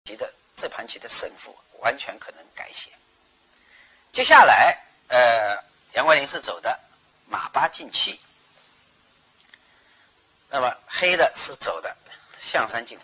这盘棋的胜负完全可能改写。接下来，杨冠麟是走的马八进七，那么黑的是走的象三进五。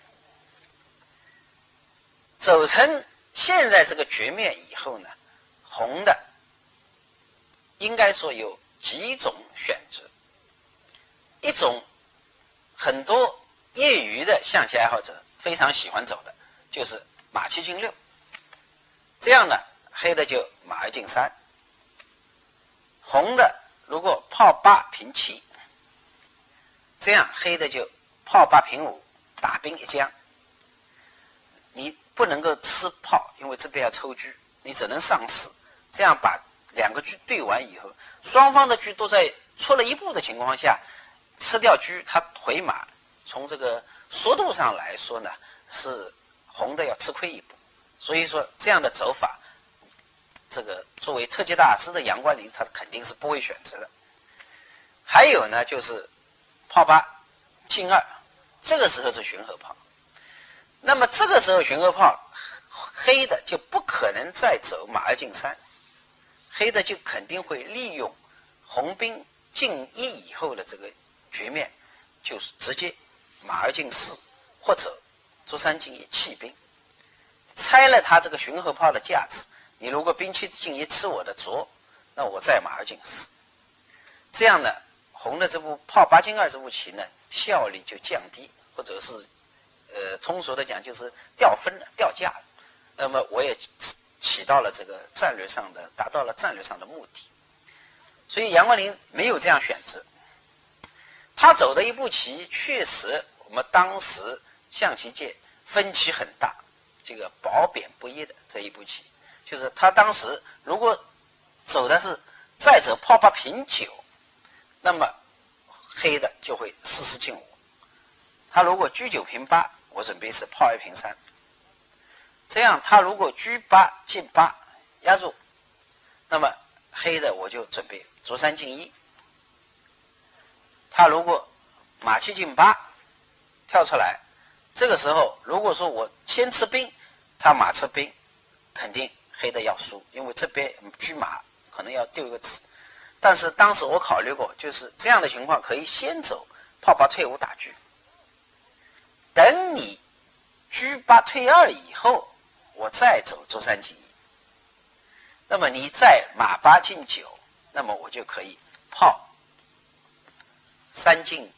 走成现在这个局面以后呢，红的应该说有几种选择。一种很多业余的象棋爱好者非常喜欢走的，就是马七进六。这样呢，黑的就马二进三，红的如果炮八平七，这样黑的就炮八平五，打兵一将。你不能够吃炮，因为这边要抽车，你只能上士，这样把两个车对完以后，双方的车都在出了一步的情况下，吃掉车，他回马从这个速度上来说呢，是红的要吃亏一步。所以说这样的走法，这个作为特级大师的杨冠麟他肯定是不会选择的。还有呢，就是炮八进二，这个时候是巡河炮。那么这个时候巡河炮，黑的就不可能再走马二进三，黑的就肯定会利用红兵进一以后的这个局面，就是直接马二进四或者卒三进一弃兵，拆了他这个巡河炮的架子。你如果兵七进一吃我的卒，那我再马二进四，这样呢，红的这步炮八进二这步棋呢，效率就降低，或者是通俗的讲就是掉分了、掉价了。那么我也起到了这个战略上的，达到了战略上的目的。所以杨冠麟没有这样选择。他走的一步棋确实，我们当时象棋界分歧很大，这个褒贬不一的这一步棋，就是他当时如果走的是再走炮八平九，那么黑的就会四四进五。他如果车九平八，我准备是炮二平三。这样他如果车八进八压住，那么黑的我就准备卒三进一。他如果马七进八跳出来，这个时候如果说我先吃兵，他马吃兵，肯定黑的要输，因为这边车马可能要丢一个子。但是当时我考虑过，就是这样的情况可以先走炮八退五打车，等你车八退二以后，我再走卒三进一。那么你再马八进九，那么我就可以炮三进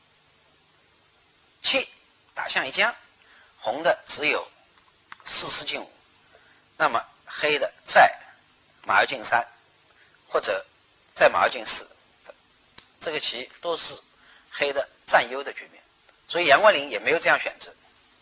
七打象一将，红的只有四四进五。那么黑的再马二进三，或者再马二进四，这个棋都是黑的占优的局面。所以杨冠麟也没有这样选择。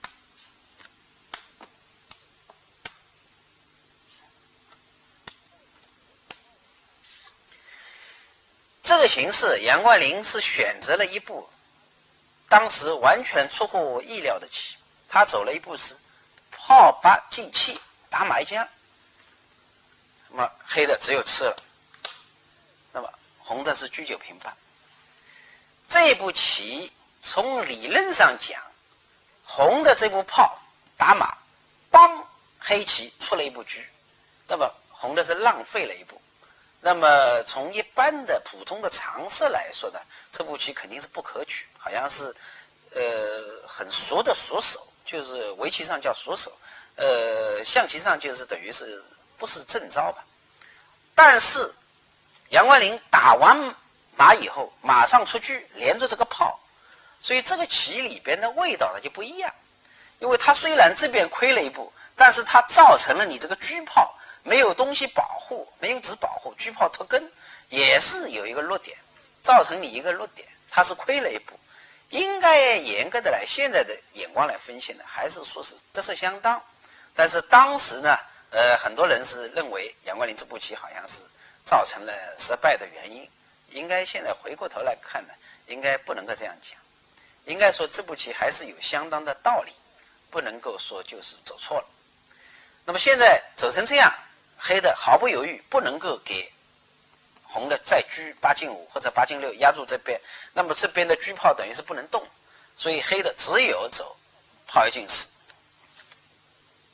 这个形势，杨冠麟是选择了一步当时完全出乎我意料的棋。他走了一步是炮八进七打马一将，那么黑的只有吃了，那么红的是车九平八。这步棋从理论上讲，红的这步炮打马帮黑棋出了一步车，那么红的是浪费了一步。那么从一般的普通的常识来说呢，这步棋肯定是不可取，好像是很熟的熟手，就是围棋上叫熟手，象棋上就是等于是不是正招吧。但是杨冠麟打完马以后马上出车，连着这个炮，所以这个棋里边的味道呢就不一样。因为它虽然这边亏了一步，但是它造成了你这个车炮没有东西保护，没有子保护，车炮脱根，也是有一个弱点，造成你一个弱点，它是亏了一步。应该严格的来，现在的眼光来分析呢，还是说是得失相当。但是当时呢，很多人是认为杨冠麟这步棋好像是造成了失败的原因。应该现在回过头来看呢，应该不能够这样讲，应该说这步棋还是有相当的道理，不能够说就是走错了。那么现在走成这样，黑的毫不犹豫不能够给红的再车八进五或者八进六压住这边，那么这边的车炮等于是不能动，所以黑的只有走炮一进四。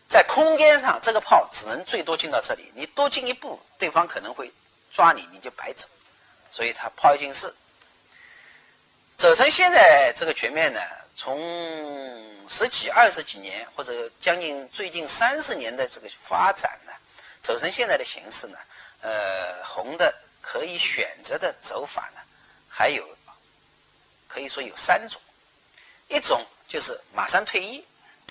在空间上，这个炮只能最多进到这里，你多进一步，对方可能会抓你，你就白走。所以他炮一进4，走成现在这个局面呢，从10几20几年，或者将近最近30年的这个发展呢，走成现在的形势呢，红的可以选择的走法呢，还有可以说有3种，一种就是马三退一。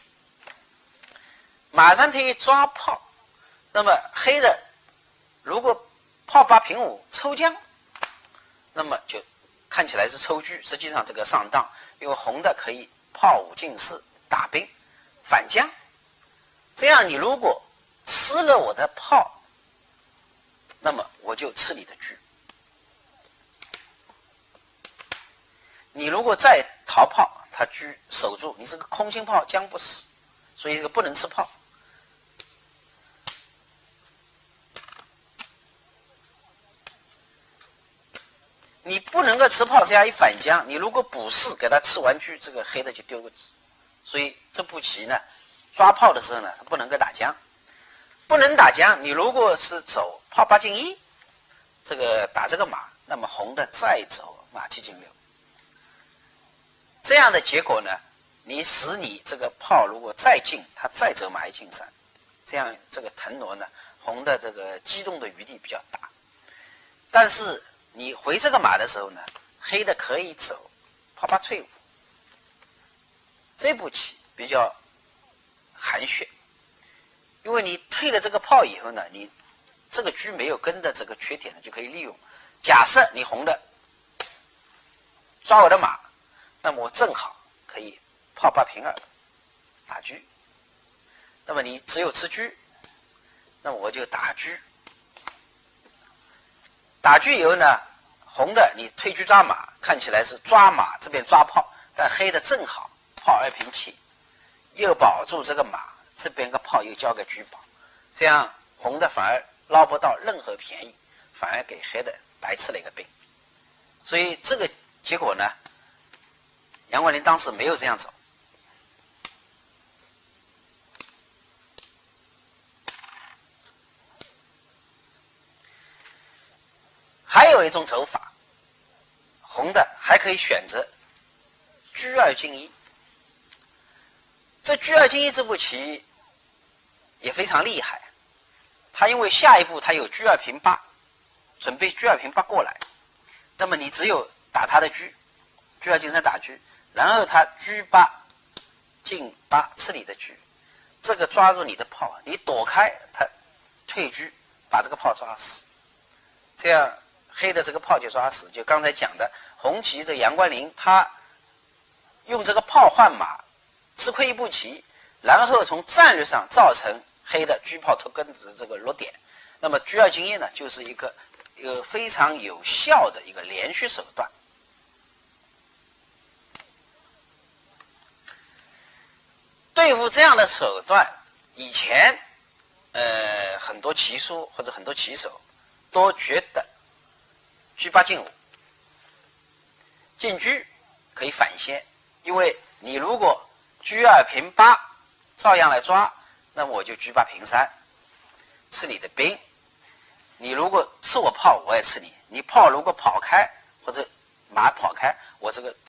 马三退一抓炮，那么黑的如果炮8平5抽将，那么就看起来是抽车，实际上这个上当，因为红的可以炮5进4打兵反将，这样你如果吃了我的炮，那么我就吃你的车。你如果再逃炮，他车守住，你这个空心炮将不死，所以这个不能吃炮。你不能够吃炮，这样一反将，你如果补士给他吃完车，这个黑的就丢个子。所以这步棋呢，抓炮的时候呢，他不能够打将，不能打将。你如果是走炮8进1，这个打这个马，那么红的再走马7进6，这样的结果呢，你使你这个炮如果再进，他再走马1进3，这样这个腾挪呢，红的这个机动的余地比较大。但是你回这个马的时候呢，黑的可以走炮8退5，这步棋比较含蓄，因为你退了这个炮以后呢，你这个车没有跟的这个缺点呢就可以利用。假设你红的抓我的马，那么我正好可以炮8平2打车，那么你只有吃车，那么我就打车。打车以后呢，红的你退车抓马，看起来是抓马这边抓炮，但黑的正好炮2平7，又保住这个马，这边个炮又交给车保，这样红的反而捞不到任何便宜，反而给黑的白吃了一个兵。所以这个结果呢，杨冠霖当时没有这样走。还有一种走法，红的还可以选择车2进1。这车2进1这步棋也非常厉害，他因为下一步他有车2平8，准备车2平8过来，那么你只有打他的车2进3打车，然后他车8进8吃你的车，这个抓住你的炮，你躲开他退车，把这个炮抓死，这样黑的这个炮就抓死。就刚才讲的红棋这杨冠霖，他用这个炮换马，吃亏一步棋，然后从战略上造成黑的车炮脱根子这个落点。那么车2进1呢，就是一个非常有效的一个连续手段。对付这样的手段，以前很多棋书或者很多棋手都觉得车8进5进车可以反先，因为你如果车2平8照样来抓，那么我就车8平3吃你的兵。你如果吃我炮，我也吃你。你炮如果跑开或者马跑开，我这个